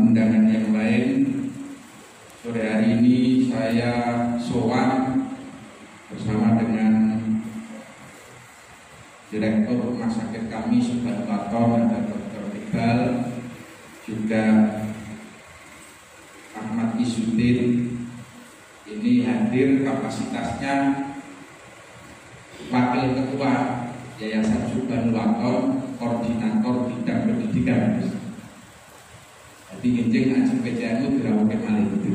undangan yang lain. Sore hari ini saya sowan bersama dengan Direktur Rumah Sakit kami Subhanallah, ada Dr. Iqbal, juga Ahmad Isudin. Ini hadir kapasitasnya Wakil Ketua Yayasan Subhanallah, Koordinator Bidang Pendidikan. Jadi incing ajeng PCNU dirawake malih itu.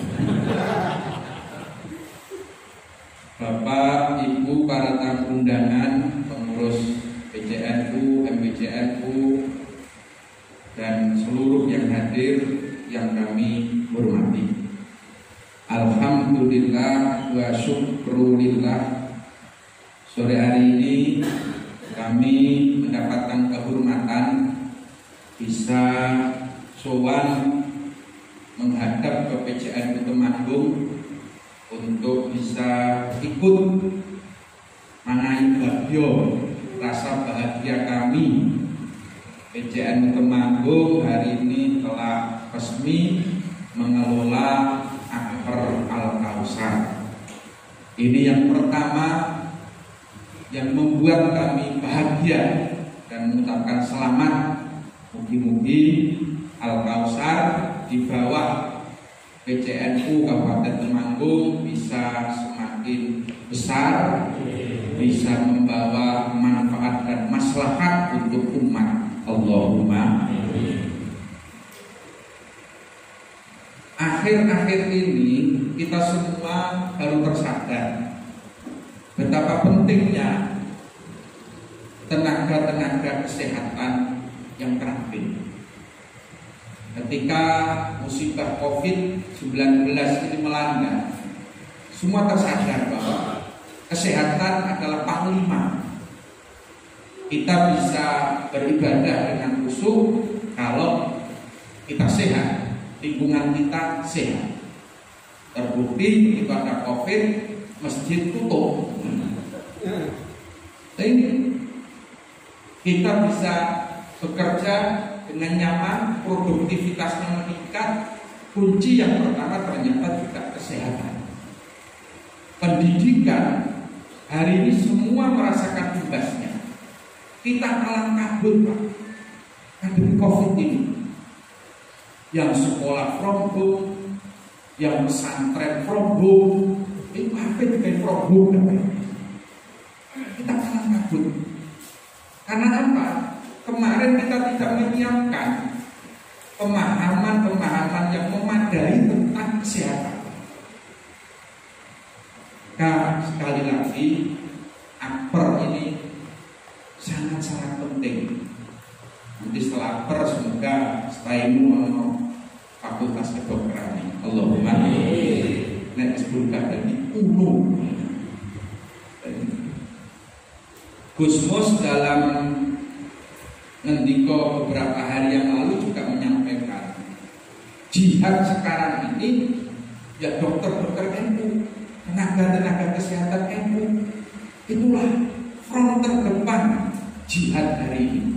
Bapak, Ibu, para tamu undangan, pengurus PCNU, MPCNU, dan seluruh yang hadir yang kami hormati. Alhamdulillah wa syukrulillah. Sore hari ini kami mendapatkan kehormatan bisa sowan menghadap ke PCNU Temanggung untuk bisa ikut mangai bagyo rasa bahagia kami. PCNU Temanggung hari ini telah resmi mengelola Akper Al-Kausar. Ini yang pertama yang membuat kami bahagia dan mengucapkan selamat. Mugi-mugi Al-Kausar di bawah PCNU Kabupaten Temanggung bisa semakin besar, bisa membawa manfaat dan maslahat untuk umat. Allahumma. Akhir-akhir ini kita semua baru tersadar betapa pentingnya tenaga-tenaga kesehatan yang terampil. Ketika musibah COVID-19 ini melanda, semua tersadar bahwa kesehatan adalah panglima. Kita bisa beribadah dengan khusyuk kalau kita sehat, lingkungan kita sehat. Terbukti itu ada COVID, masjid tutup. Ini kita bisa bekerja dengan nyaman, produktivitasnya meningkat. Kunci yang pertama ternyata juga kesehatan. Pendidikan hari ini semua merasakan imbasnya. Kita kalah kabut, Pak, pandemi COVID ini. Yang sekolah from home, yang pesantren from home, itu apa dengan from home? Kita kalah kabut. Karena apa? Kemarin kita tidak menyiapkan pemahaman yang memadai tentang kesehatan. Nah, sekali lagi, Akper ini sangat-sangat penting. Nanti setelah Akper semoga setaimu fakultas kedokteran. Allahumma nek disebutkan dari ulu. Gusmus dalam ngendiko beberapa hari yang lalu juga menyampaikan jihad sekarang ini ya dokter-dokter NU, tenaga-tenaga kesehatan NU, itulah front terdepan jihad hari ini.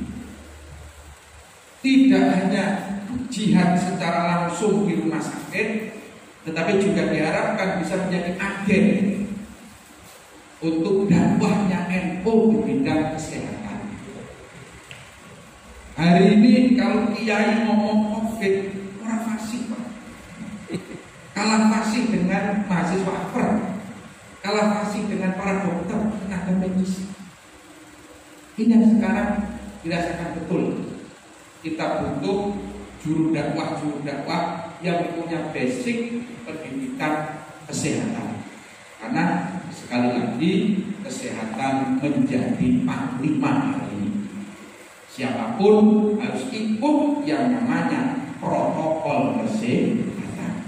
Tidak hanya jihad secara langsung di rumah sakit, tetapi juga diharapkan bisa menjadi agen untuk dakwahnya NU di bidang kesehatan. Hari ini kalau kiai ngomong COVID, orang fasih, Pak. Kalah fasih dengan mahasiswa Akper, kalah fasih dengan para dokter, tenaga medis. Ini yang sekarang dirasakan betul. Kita butuh juru dakwah yang punya basic pendidikan kesehatan. Karena sekali lagi kesehatan menjadi panglima hari ini. Siapapun harus ikut yang namanya protokol kesehatan.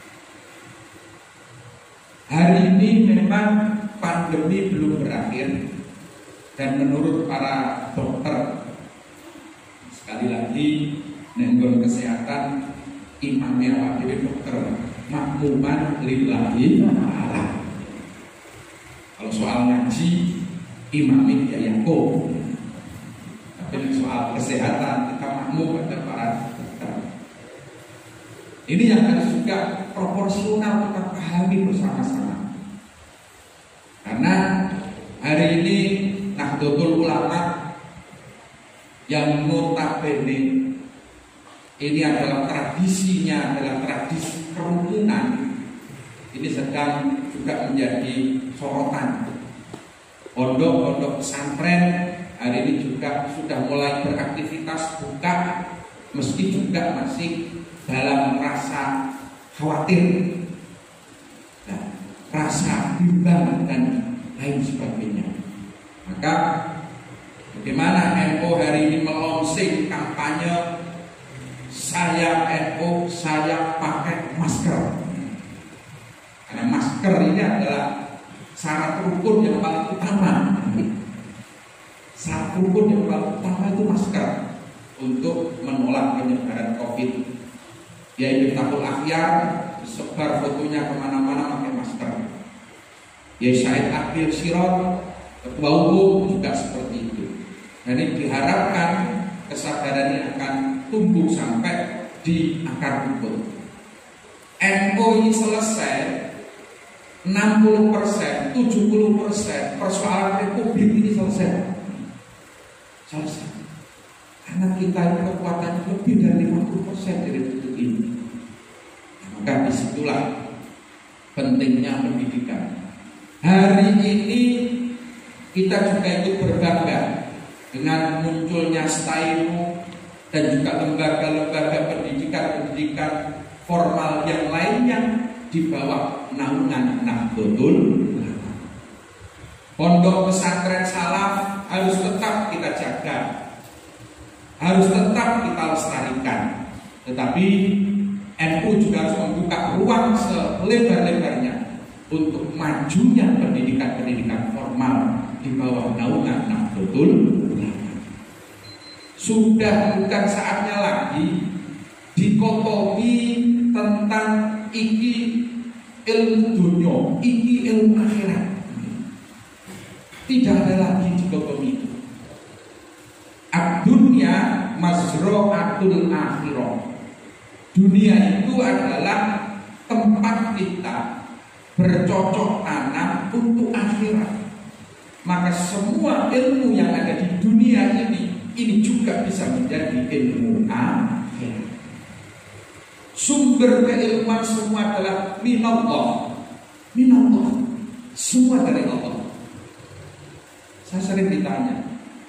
Hari ini memang pandemi belum berakhir, dan menurut para dokter, sekali lagi nenggon kesehatan imamnya wakil dokter makmuman lillahi ta'ala. Kalau soal ngaji imamnya ya Yakub. Tapi soal kesehatan kita makmum pada para dokter. Ini yang harus juga proporsional kita pahami bersama-sama. Karena hari ini Nahdlatul Ulama yang notabene ini adalah tradisinya, adalah tradisi kerukunan, ini sedang juga menjadi sorotan. Pondok-pondok pesantren hari ini juga sudah mulai beraktivitas buka, meski juga masih dalam rasa khawatir, rasa bimbang dan lain sebagainya. Maka bagaimana NU hari ini melonsing kampanye saya NU, saya pakai masker. Karena masker ini adalah syarat rukun yang paling utama. Syarat rukun yang paling utama itu masker untuk menolak penyebaran COVID. Ya Miftahul Akhyar disebar fotonya kemana-mana pakai masker. Ya Syed Akil Sirot ketua umum juga seperti itu. Dan ini diharapkan kesadaran ini akan tumbuh sampai di akar rumput. NU ini selesai 60%, 70% persoalan Republik ini selesai. Karena kita ini kekuatannya lebih dari 50% dari Republik ini. Maka disitulah pentingnya pendidikan. Hari ini kita juga ikut berbangga dengan munculnya STAIMU dan juga lembaga-lembaga pendidikan formal yang lainnya di bawah naungan Nahdlatul Ulama. Pondok pesantren salaf harus tetap kita jaga, harus tetap kita lestarikan. Tetapi NU juga harus membuka ruang selebar-lebarnya untuk majunya pendidikan-pendidikan formal di bawah naungan Nahdlatul Ulama. Sudah bukan saatnya lagi dikotomi tentang iki ilmu dunia, iki ilmu akhirat. Tidak ada lagi dikotomi itu. Ad-dunya mazra'atul akhirah. Dunia itu adalah tempat kita bercocok tanam untuk akhirat. Maka semua ilmu yang ada di dunia ini juga bisa menjadi ilmu akhirat. Sumber keilmuan semua adalah minallah. Minallah. Semua dari Allah. Saya sering ditanya,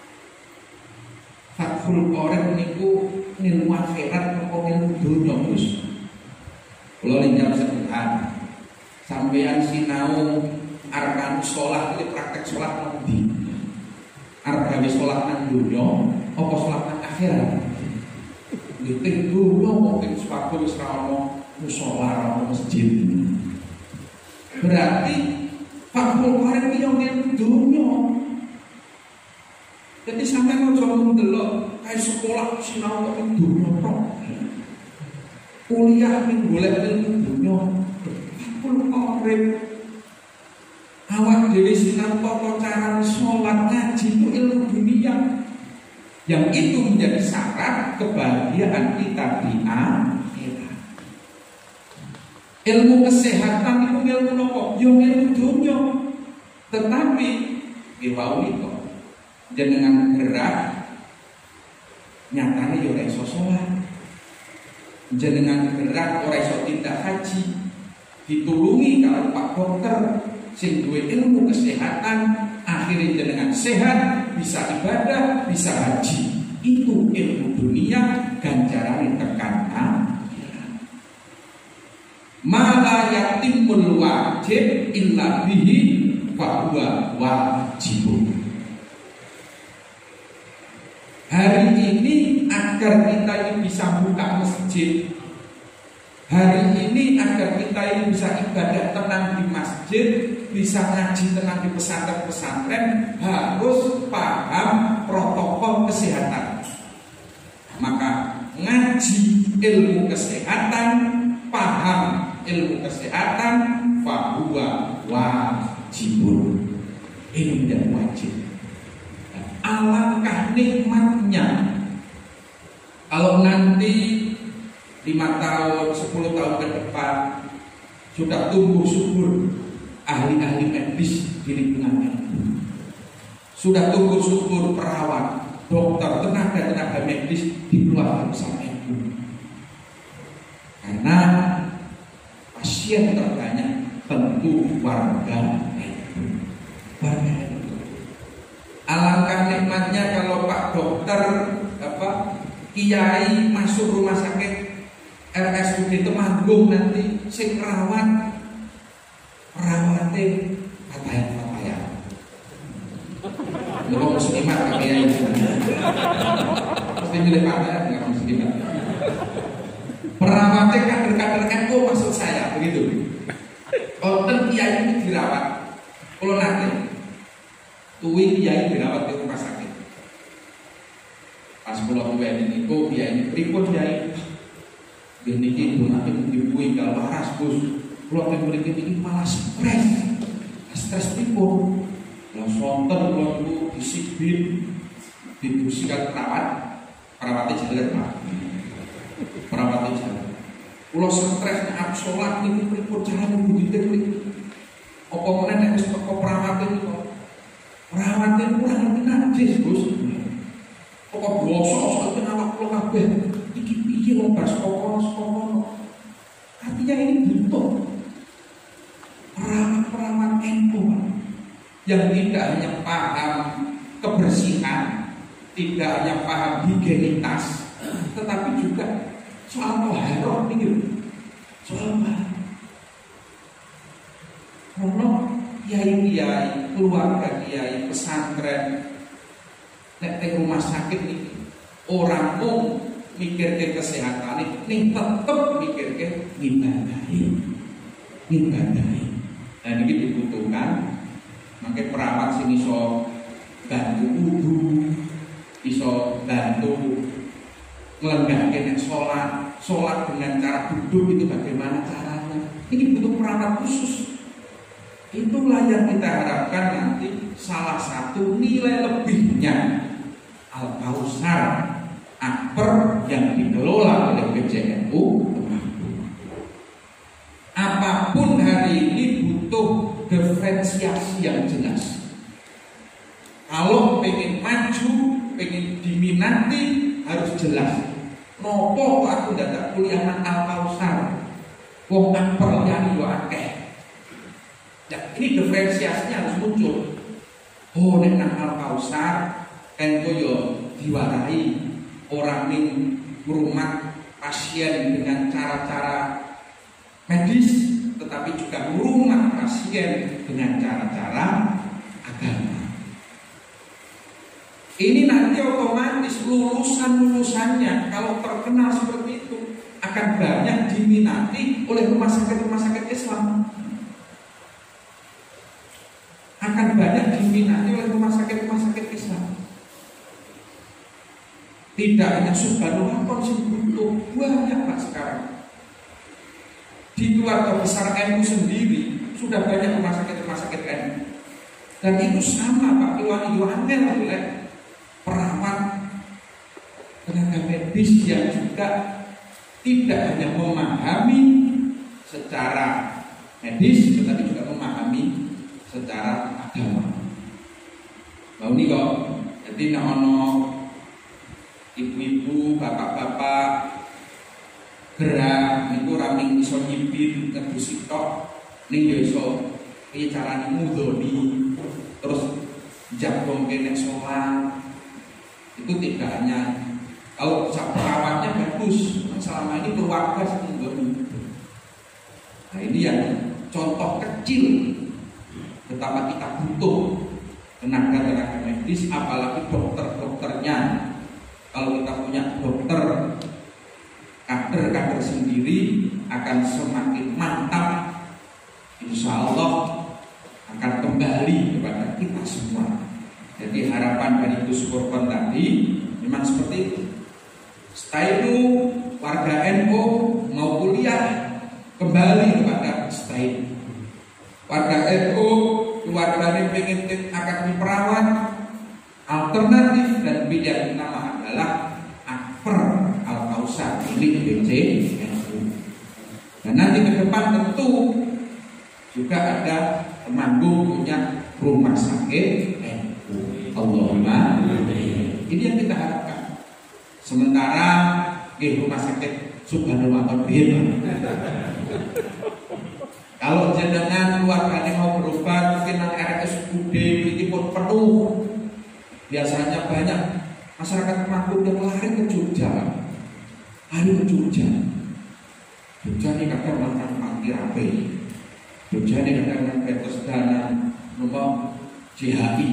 Fathul Qorib niku ilmu akhirat apa ilmu dunya, Gus? Kula linjam sebentar. Sampeyan sinau arkan sholat iki praktek sholat nanti. Arep gawe sholat nang dunya apa sholat nang akhirat? Ngiting dunya mungkin swarga wis ra ono musala, ono masjid. Berarti Fathul Qorib iki yo ilmu dunya. Jadi sampai aja ndelok kayak sekolah sinau kok dunya tok. Kuliah ning golek ilmu dunya. Fathul Qorib. Awak dhewe sinau tata cara salat ngaji itu ilmu dunia. Yang itu menjadi syarat kebahagiaan kita di akhirat. Ilmu kesehatan itu ilmu nopo? Yo ilmu dunya. Tetapi wau iki jenengan gerak nyatane yo ora iso salat. Jenengan gerak ora iso tindak haji. Ditulungi karo Pak Dokter sing duwe ilmu kesehatan, akhirnya jenengan sehat, bisa ibadah, bisa haji. Itu ilmu dunia, ganjaran tekan akhirat. Mala yatimul wajib illa bihi fa huwa wajibun. Hari ini agar kita ini bisa buka masjid, hari ini agar kita ini bisa ibadah tenang di masjid, bisa ngaji tenang di pesantren-pesantren, harus paham protokol kesehatan. Maka ngaji ilmu kesehatan, paham ilmu kesehatan, fahuwa wajibun. Ini menjadi wajib. Alangkah nikmatnya kalau nanti 5 tahun, 10 tahun ke depan sudah tumbuh subur ahli-ahli medis di lingkungan NU. Sudah tumbuh subur perawat, dokter, tenaga medis di keluarga besar NU. Karena pasien terbanyak tentu warga NU. Warga NU. Alangkah nikmatnya kalau Pak Dokter Kiai masuk rumah sakit RSUD Temanggung nanti sing perawatnya patayan. Lu muslimat Kiai. Mesti milih patayan enggak muslimat. Perawatnya kader-kader NU maksud saya begitu. Konten Kiai ini dirawat. Kalau nanti tuwi Kiai dirawat di rumah sakit. Pas pulau tuwi ini kok Kiai ini pripun Kiai? Gini gitu nanti mungkin kalau waras bos. Pulau tuwi ini malah stres pripun. Yang sonten pulau itu disibin, dibusikan perawatnya jalan Pak. Perawatnya jalan. Pulau stresnya absolut ini pripun jalan begitu ini. Apa mana nek wis teko perawatnya itu? Perawatnya kurang najis bos. Kok bosok soalnya awak pulau kabeh. Iki piye wong bar sekolah. Artinya ini butuh perawat NU yang tidak hanya paham kebersihan, tidak hanya paham higienitas, tetapi juga soal toharoh nih, soal kiai-kiai, keluarga kiai, pesantren, nek rumah sakit ini orang mau mikir ke kesehatan ini tetap mikir ke ngibadahi. Dan ini dibutuhkan, makanya perawat sini iso bantu wudu, iso bantu ngelenggahkan sholat dengan cara duduk itu bagaimana caranya. Ini butuh perawat khusus. Itulah yang kita harapkan nanti salah satu nilai lebihnya Al-Kausar Akbar yang dikelola oleh PJNU. Apapun hari ini butuh diferensiasi yang jelas. Kalau pengen maju, pengen diminati harus jelas. Nopo kok aku dadak kuliah nang Al-Kausar. Wong Akbar liyane yo akeh. Ya, ini diferensiasinya harus muncul. Oh, nek nang Al-Kausar engko yo diwarai orang ning ngrumat pasien dengan cara-cara medis, tetapi juga ngrumat pasien dengan cara-cara agama. Ini nanti otomatis lulusannya kalau terkenal seperti itu akan banyak diminati oleh rumah sakit Islam. Akan banyak diminati oleh rumah sakit Islam. Tidak hanya subhanallah konsep butuh banyak Pak sekarang. Di keluarga besar NU sendiri sudah banyak rumah sakit NU. Dan itu sama Pak Iwan oleh perawat tenaga medis yang juga tidak hanya memahami secara medis tetapi juga memahami secara agama. Mau nih kok, jadi ono ibu-ibu, bapak-bapak gerak niku raming iso nyipin ngebusi tok ning yo iso piye carane mudhoni terus jabong kene sholat. Itu tidak hanya kalau perawatnya bagus, selama ini keluarga sendiri. Nah ini yang contoh kecil betapa kita butuh tenaga medis, apalagi dokternya. Kalau kita punya dokter, kader sendiri akan semakin mantap. Insya Allah akan kembali kepada kita semua. Jadi harapan dari Gus Korban tadi memang seperti itu. Setelah itu warga NU mau kuliah kembali kepada setelah itu. Warga NU keluarganya pengen akademi perawat, alternatif dan bidang utama adalah Akbar Al-Kausar milik PJNU. depan tentu juga ada Temanggung punya rumah sakit Allahumma. Ini yang kita harapkan. Sementara rumah sakit Subhanallah kalau jenengan keluarganya mau berobat mungkin nang RSUD ini pun penuh. Biasanya banyak masyarakat Temanggung yang lari ke Jogja. Lari ke Jogja. Jogja ini kadang mati rapi. Jogja ini kadang betos dana nomor JHI.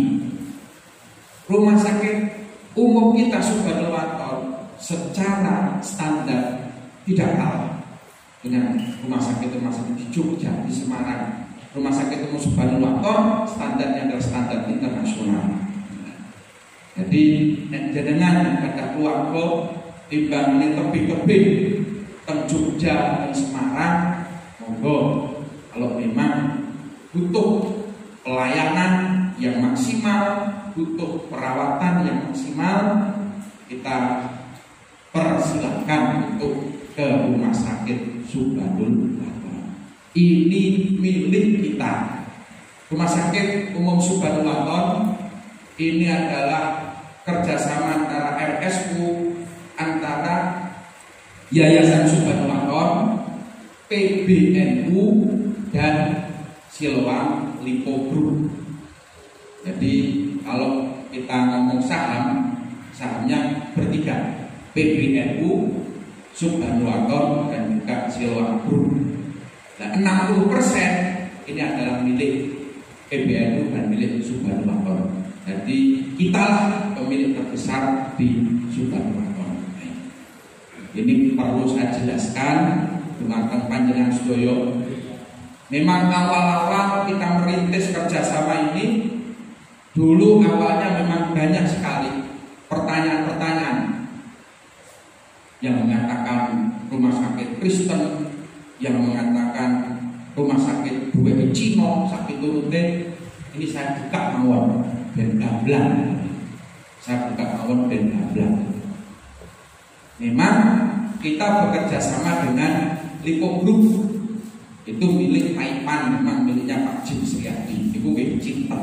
Rumah sakit umum kita Subhanallah secara standar tidak kalah dengan rumah sakit di Jogja, di Semarang. Rumah sakit umum Subhanallah standarnya adalah standar internasional. Jadi jenengan kata keluarga timbang ini tebing-tebing teng Jogja dan Semarang, monggo kalau memang butuh pelayanan yang maksimal, butuh perawatan yang maksimal, kita persilahkan untuk ke rumah sakit Subhanallah. Ini milik kita. Rumah sakit umum Subhanallah ini adalah kerjasama antara RSU, antara Yayasan Subhanallah, PBNU dan Siloam Lipo Group. Jadi kalau kita ngomong saham, sahamnya bertiga, PBNU, Subhanallah dan juga Siloam Group. Nah, 60% ini adalah milik PBNU dan milik Subhanallah. Jadi kitalah pemilik terbesar di Subhanallah. Ini perlu saya jelaskan dengan panjenengan sedoyo. Memang awal-awal kita merintis kerjasama ini, dulu awalnya memang banyak sekali pertanyaan-pertanyaan yang mengatakan rumah sakit Kristen, yang mengatakan rumah sakit dua Cino, sakit turute. Ini saya buka mawon dan gablang. Saya buka mawon dan gablang. Memang kita bekerja sama dengan Lipo Group. Itu milik Taipan, memang miliknya Pak Jim Sriadi. Itu cinta.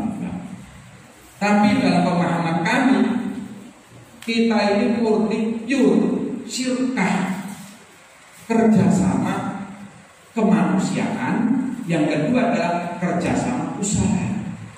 Tapi dalam pemahaman kami, kita ini murni pure syirkah, kerjasama kemanusiaan. Yang kedua adalah kerjasama usaha.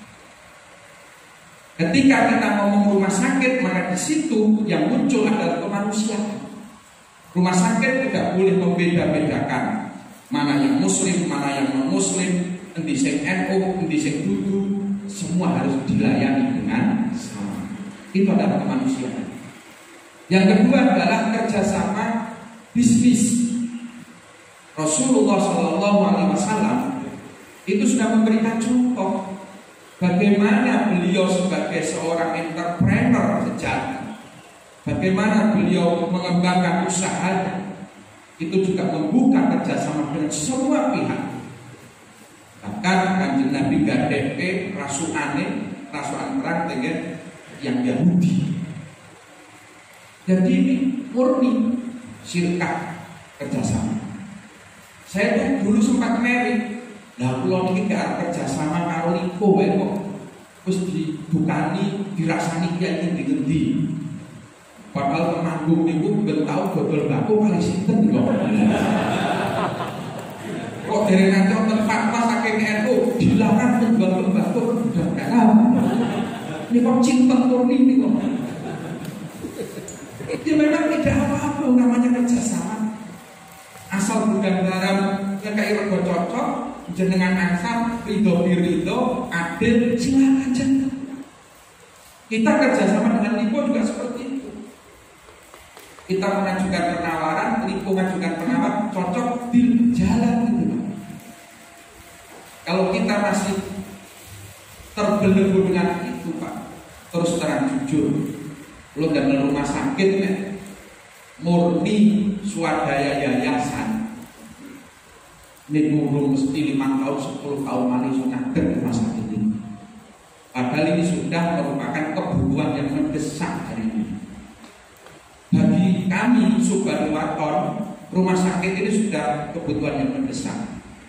Ketika kita ngomong rumah sakit, maka di situ yang muncul adalah kemanusiaan. Rumah sakit tidak boleh membeda-bedakan mana yang muslim, mana yang non muslim, endi sing NU, endi sing dudu, semua harus dilayani dengan sama. Itu adalah kemanusiaan. Yang kedua adalah kerjasama bisnis. Rasulullah SAW itu sudah memberikan contoh bagaimana beliau sebagai seorang entrepreneur sejati, bagaimana beliau mengembangkan usahanya. Itu juga membuka kerjasama dengan semua pihak. Bahkan Kanjeng Nabi gadepe rasuan perang dengan yang Yahudi. Jadi ini murni syirkah kerjasama. Saya tuh dulu sempat meri. Lah kula niki gak kerjasama karo Lipo wae kok. Wis dibukani, dirasani kiai ngendi-ngendi. Padahal Temanggung niku ben tau dodol bako kali sinten kok. Kok dereng wonten fatwa saking NU dilarang menjual tembakau budak haram. Ini kok cinta murni nih kok. Itu memang tidak apa-apa namanya kerjasama. Asal bukan garam kayak rego cocok, jenengan asam, ridho, adil, silakan aja. Kita kerjasama dengan Lipo juga seperti itu. Kita mengajukan penawaran, Lipo mengajukan penawaran, cocok, deal, jalan gitu. Kalau kita masih terbelenggu dengan itu Pak, terus terang jujur, lo dalam rumah sakit nih, murni swadaya yayasan. Ini guru mesti 5 tahun, 10 tahun mali sunahkan rumah sakit ini. Padahal ini sudah merupakan kebutuhan yang mendesak hari ini. Bagi kami Subhanallah, rumah sakit ini sudah kebutuhan yang mendesak.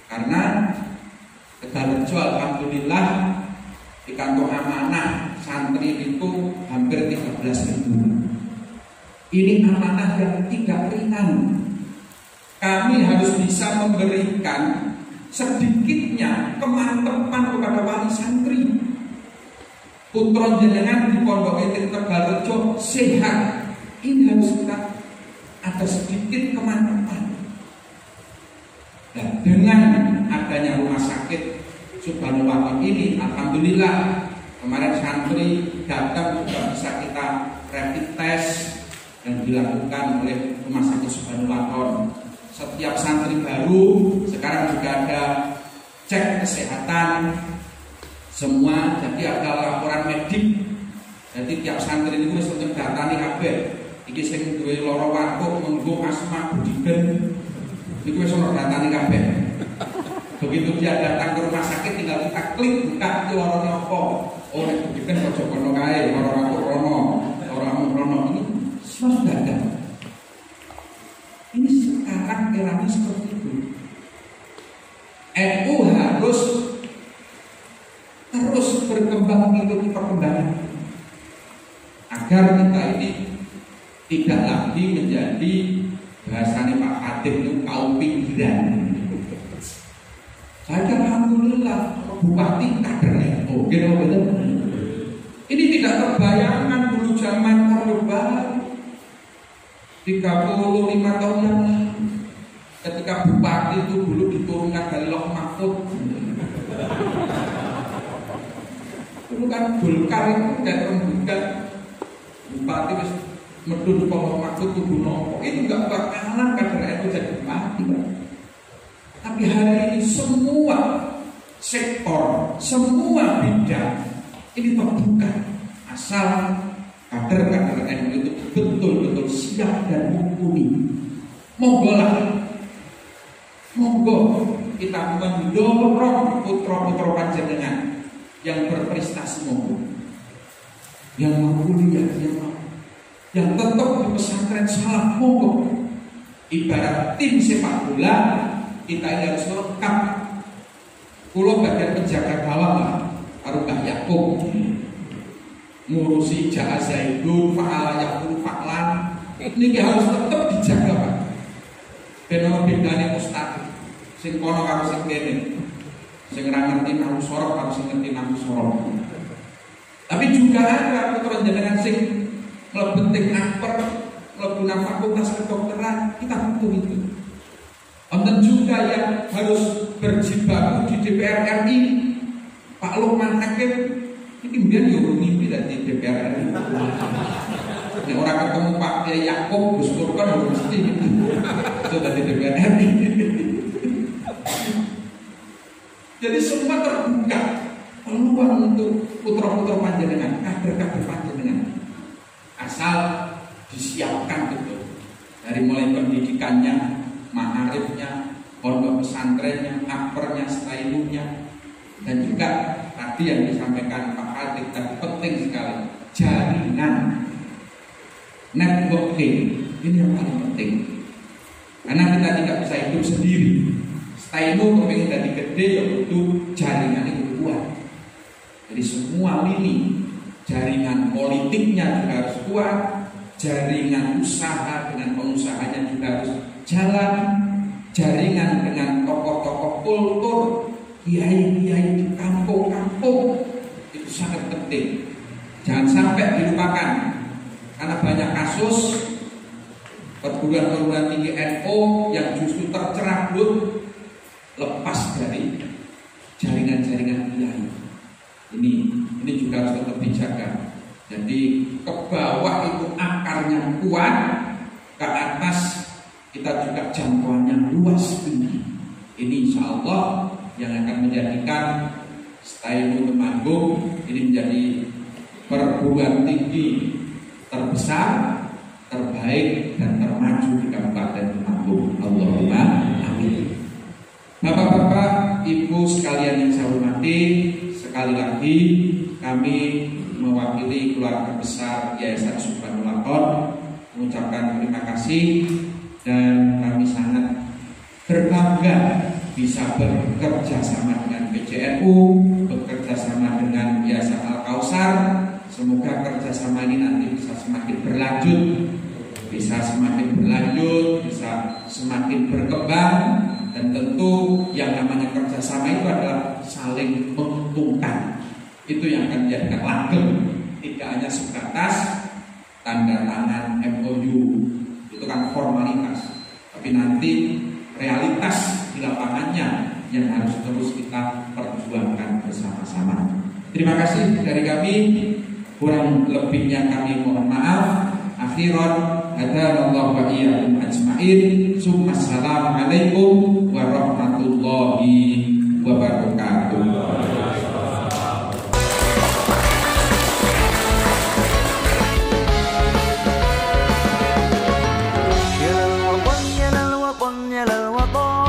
Karena Tegalrejo alhamdulillah di kantong amanah santri itu hampir 13.000. Ini amanah yang tidak ringan. Kami harus bisa memberikan sedikitnya kemantepan kepada wali santri. Putra jenengan di Pondok Ing Tegalrejo sehat. Ini harus kita ada sedikit kemantepan. Dan dengan adanya rumah sakit Subhanullah ini, alhamdulillah kemarin santri datang juga bisa kita rapid test dan dilakukan oleh rumah sakit Subhanullah. Setiap santri baru sekarang juga ada cek kesehatan semua, jadi ada laporan medik. Jadi tiap santri itu wis datane kabeh. Iki sing duwe lara watuk, menggo asma budigen. Iku wis ono datane kabeh. Begitu dia datang ke rumah sakit tinggal kita klik buka itu larane apa. Oh nek budigen aja kono kae, lara watuk rono, lara amuk rono. Ini semua sudah ada. Ini sekarang eranya seperti itu. NU harus terus berkembang mengikuti perkembangan agar kita ini tidak lagi menjadi bahasanya Pak Khatib itu kaum pinggiran. Saya alhamdulillah bupati kadernya. Oke, betul. Ini tidak terbayangkan dulu zaman Orde Baru 35 tahun yang lalu ketika bupati itu dulu diturunkan dari Loh Mahfud. Dulu kan Golkar itu dan rembukan bupati wis medun Loh Mahfud kudu nopo. Itu enggak bakalan kader itu jadi bupati, Pak. Tapi hari ini semua sektor, semua bidang ini terbuka asal kader-kader NU itu betul-betul siap dan mumpuni. Monggo kita mendorong putra-putra panjenengan yang berprestasi, monggo, yang mau kuliah, yang tetap di pesantren salaf, monggo. Ibarat tim sepak bola, kita ini harus lengkap. Kulo bagian penjaga gawang karo Mbah Yakub, ngurusi Ja'a Zaidun, Fa'ala Yakul Fa'lan. Ini harus tetap dijaga, Pak. Beno bedane ustaz sing kono karo sing kene. Sing ora ngerti nang sorok karo sing ngerti nang sorok. Tapi juga ada putra jenengan sing mlebu tek akper, mlebu nang fakultas kedokteran, kita butuh itu. Wonten juga yang harus berjibaku di DPR RI. Pak Lukman Hakim ini mbiyen yo ngimpi dadi DPR RI. Nek ora ketemu Pak Yakub Gus Turkan mesti itu dadi DPR RI. Jadi semua terbuka peluang untuk putra-putra panjenengan, kader-kader panjenengan, asal disiapkan betul dari mulai pendidikannya, ma'arifnya, pondok pesantrennya, akpernya, stailunya, dan juga tadi yang disampaikan Pak Khatib tadi penting sekali, jaringan, networking, ini yang paling penting. Karena kita tidak bisa hidup sendiri. Stailu kepingin dari gede ya butuh jaringan itu kuat. Jadi semua lini, jaringan politiknya juga harus kuat, jaringan usaha dengan pengusahanya juga harus jalan, jaringan dengan tokoh-tokoh kultur, kiai-kiai di kampung-kampung itu sangat penting. Jangan sampai dilupakan karena banyak kasus perguruan-perguruan tinggi NU yang justru tercerabut lepas dari jaringan-jaringan kiai. Ini juga harus tetap dijaga. Jadi ke bawah itu akarnya kuat, ke atas kita juga jangkauannya luas tinggi. Ini insya Allah yang akan menjadikan Stailu Temanggung ini menjadi perguruan tinggi terbesar, terbaik dan termaju di Kabupaten Temanggung. Allahumma amin. Bapak-bapak, ibu sekalian yang saya hormati, sekali lagi kami mewakili keluarga besar Yayasan Subhanullah mengucapkan terima kasih dan kami sangat berbangga bisa bekerja sama dengan PJNU, bekerja sama dengan Yayasan Al-Kausar. Semoga kerjasama ini nanti bisa semakin berlanjut, bisa semakin berkembang, dan tentu yang namanya kerjasama itu adalah saling menguntungkan. Itu yang akan dijadikan langgeng, tidak hanya sebatas tanda tangan MOU, itu kan formalitas, tapi nanti realitas di lapangannya yang harus terus kita perjuangkan bersama-sama. Terima kasih dari kami, kurang lebihnya kami mohon maaf. Akhiran hadanallahu wa iyyakum ajmain. Assalamualaikum warahmatullahi wabarakatuh. يا للوطن